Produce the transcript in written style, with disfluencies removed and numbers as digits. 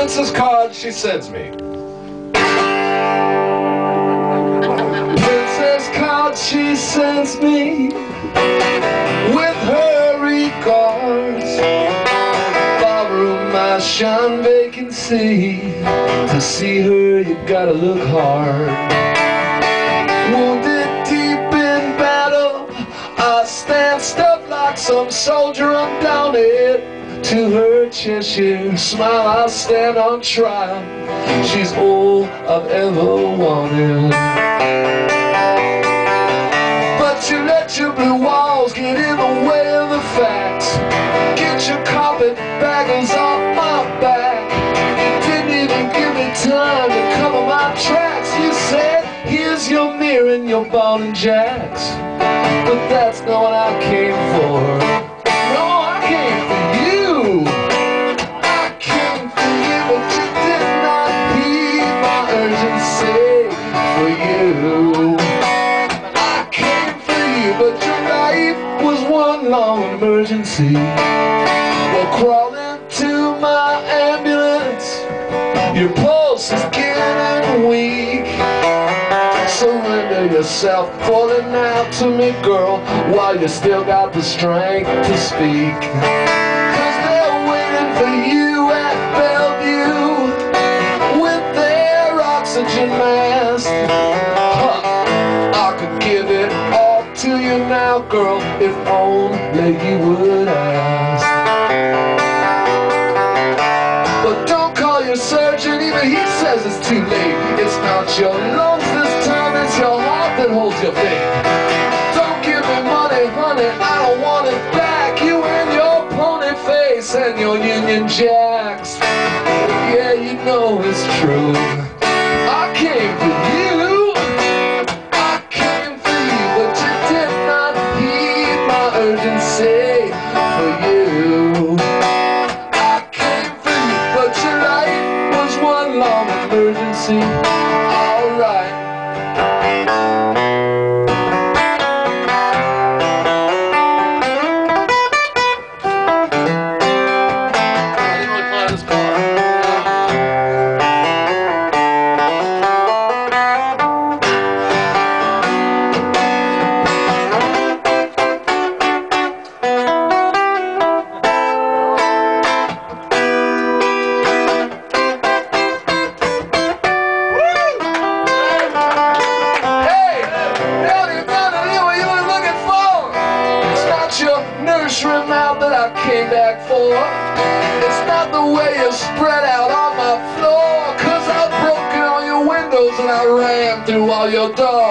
Princess card she sends me. Princess card she sends me with her regards. Ballroom I shine vacancy. To see her you gotta look hard. Wounded deep in battle, I stand stuck like some soldier undaunted. To her Cheshire smile I stand on trial. She's all I've ever wanted. But you let your blue walls get in the way of the facts. Get your carpet baggers off my back. Didn't even give me time to cover my tracks. You said, here's your mirror and your ball and jacks. But that's not what I came for. No, I came for you. I came for you, but you did not heed my urgency for you. I came for you, but your life was one long emergency. Well, crawl into my ambulance. Your pulse is getting weak. Surrender yourself, falling out to me, girl, while you still got the strength to speak. 'Cause they're waiting for you at Bellevue with their oxygen mask. Huh. I could give it all to you now, girl, if only you would ask. But don't call your surgeon, even he says it's too late. It's not your lungs this time, it's your heart that holds your faith. Don't give me money, honey, I don't want it back. You and your pony face and your Union Jacks. Yeah, you know it's true. I came for you. I came for you, but you did not heed my urgency for you. I came for you, but your life was one long emergency. All right. Nursery mouth that I came back for. It's not the way you spread out on my floor. 'Cause I've broken all your windows and I ran through all your doors.